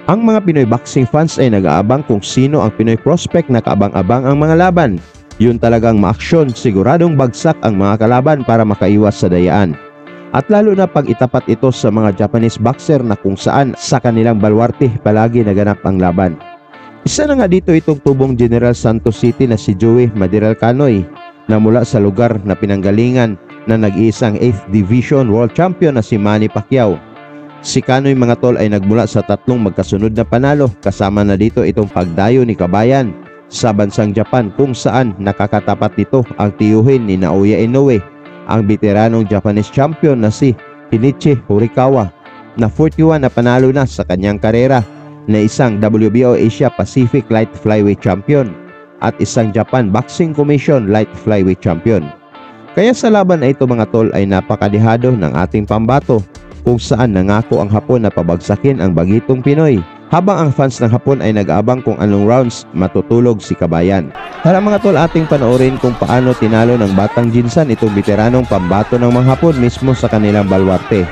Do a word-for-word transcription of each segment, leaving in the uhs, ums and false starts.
Ang mga Pinoy boxing fans ay nag-aabang kung sino ang Pinoy prospect na kaabang-abang ang mga laban. Yun talagang maaksyon, siguradong bagsak ang mga kalaban para makaiwas sa dayaan. At lalo na pag itapat ito sa mga Japanese boxer na kung saan sa kanilang balwarte palagi naganap ang laban. Isa na nga dito itong tubong General Santos City na si Joey Madiral Canoy na mula sa lugar na pinanggalingan na nag-iisang eighth Division World Champion na si Manny Pacquiao. Si Canoy mga tol ay nagmula sa tatlong magkasunod na panalo, kasama na dito itong pagdayo ni Kabayan sa bansang Japan kung saan nakakatapat nito ang tiyuhin ni Naoya Inoue, ang veteranong Japanese champion na si Kenichi Horikawa na forty-one na panalo na sa kanyang karera, na isang W B O Asia Pacific Light Flyweight Champion at isang Japan Boxing Commission Light Flyweight Champion. Kaya sa laban na ito mga tol ay napakadihado ng ating pambato kung saan nangako ang Hapon na pabagsakin ang bagitong Pinoy, habang ang fans ng Hapon ay nag-aabang kung anong rounds matutulog si Kabayan. Tara mga tol, ating panoorin kung paano tinalo ng Batang Jinsan itong veteranong pambato ng mga Hapon mismo sa kanilang balwarte.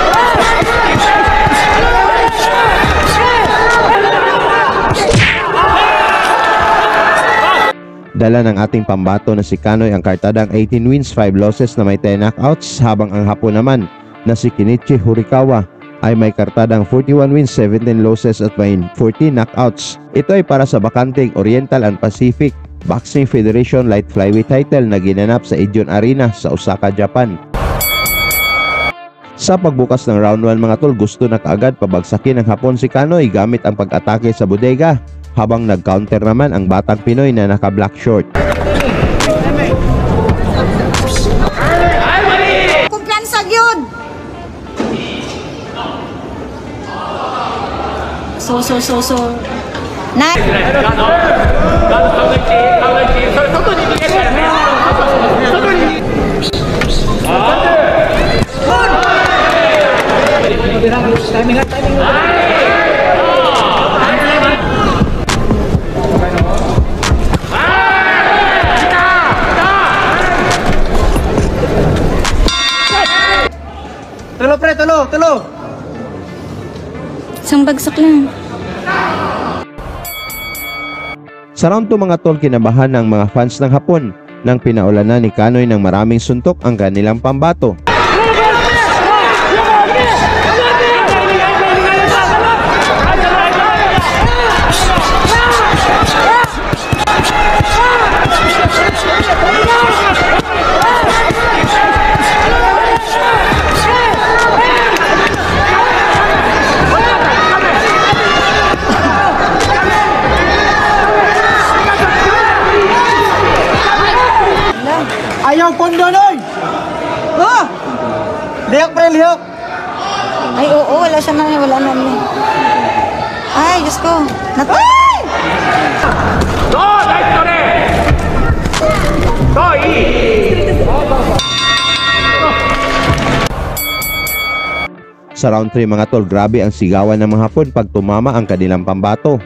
Dala ng ating pambato na si Canoy ang kartadang eighteen wins, five losses na may ten knockouts, habang ang Hapon naman na si Kenichi Horikawa ay may kartadang forty-one wins, seventeen losses at may fourteen knockouts. Ito ay para sa bakanteng Oriental and Pacific Boxing Federation Light Flyweight title na ginanap sa Edion Arena sa Osaka, Japan. Sa pagbukas ng round one mga tol, gusto na kaagad pabagsakin ng Hapon si Canoy gamit ang pag-atake sa bodega, habang nag-counter naman ang batang Pinoy na naka-black short. Kumpiyansa yun! So, so, so, so. Nice! Timing up, timing up. Tulo pre, tulo, tulo. Isang bagsak lang. Sa round two mga tol, kinabahan ng mga fans ng Hapon nang pinaulanan ni Canoy ng maraming suntok ang kanilang pambato. Ayaw pondo noy! Oh! Lihok pre, lihok! Ay, oo, wala siya na, wala na niya. Ay, Diyos ko. Nat- Ay! Sa round three mga tol, grabe ang sigawan ng mga Hapon pag tumama ang kanilang pambato.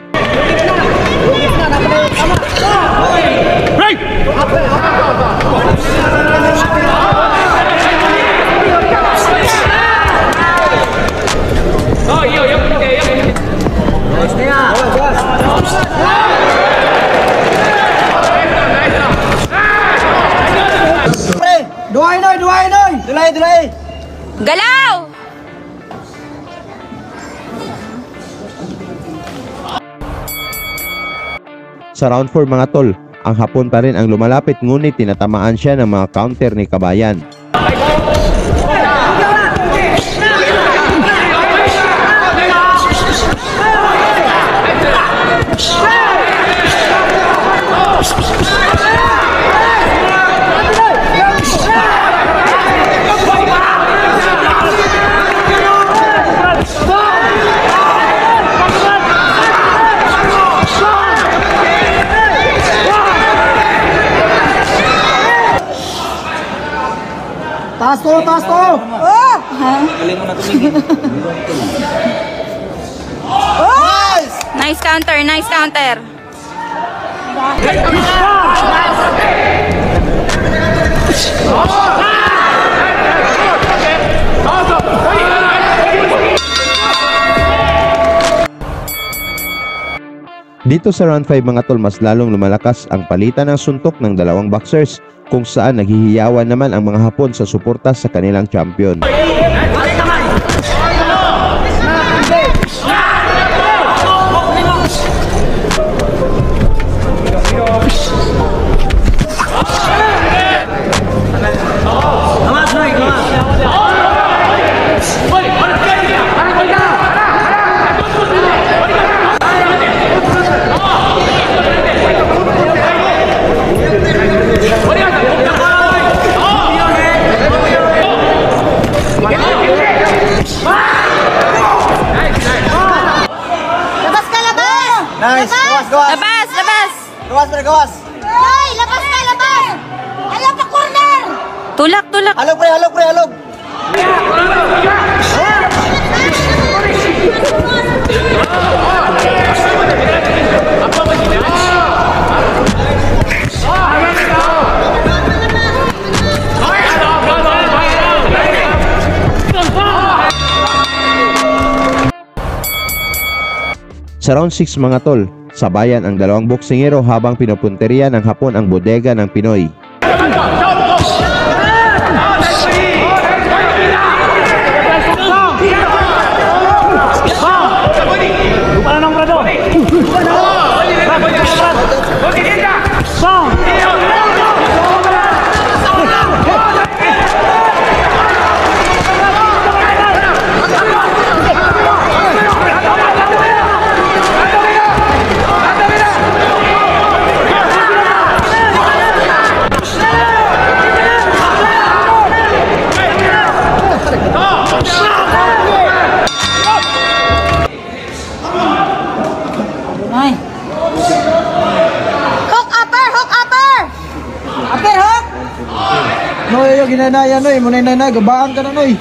Duhay noy, duhay noy! Dulay, dulay! Galaw! Sa round four mga tol, ang Hapon pa rin ang lumalapit ngunit tinatamaan siya ng mga counter ni Kabayan. Taas to, taas to! Oh! Ha? Nice! Nice counter, nice counter. Dito sa round five mga tol, mas lalong lumalakas ang palitan ng suntok ng dalawang boxers kung saan naghihiyawan naman ang mga Hapon sa suporta sa kanilang champion. Nice. Gawas, gawas. Labas, labas! Gawas, pre, gawas. Ay, labas na, labas! Ayaw pa corner! Tulak, tulak! Halog, pre, halog, pre, halog. Sa round six mga tol, sabayan ang dalawang boksingero habang pinupunteriya ng Hapon ang bodega ng Pinoy. Ay. Hook upper, hook upper! Upper, hook. Noy, yo ginanaya noy, munay na gabaan ka na noy.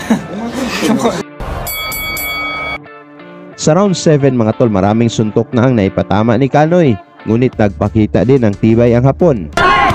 Sa round seven mga tol, maraming suntok na ang naipatama ni Kanoy, ngunit nagpakita din ng tibay ang Hapon.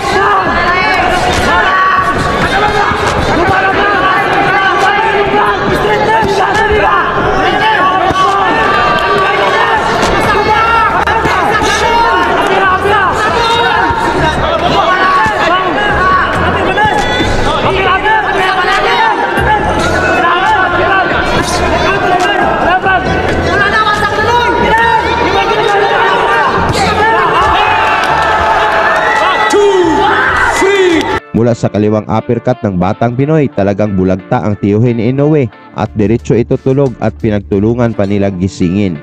Mula sa kaliwang uppercut ng Batang Pinoy, talagang bulagta ang tiyuhin ni Inoue at diretso ito tulog at pinagtulungan pa nila gisingin.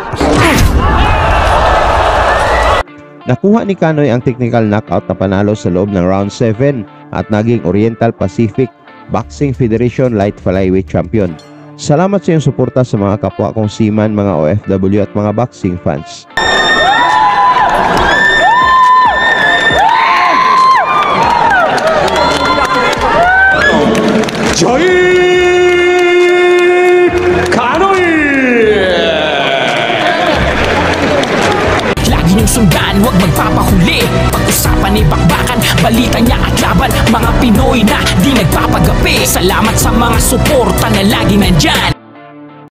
Nakuha ni Kanoy ang technical knockout na panalo sa loob ng round seven at naging Oriental Pacific Boxing Federation Light Flyweight Champion. Salamat sa iyong suporta sa mga kapwa kong seaman, mga O F W at mga boxing fans. 저희 Kanoy! Lagi niyong sundan, huwag magpapahuli. Pag-usapan ni bakbakan, balita niya at laban. Mga Pinoy na di nagpapagapi. Salamat sa mga suporta na lagi nandyan.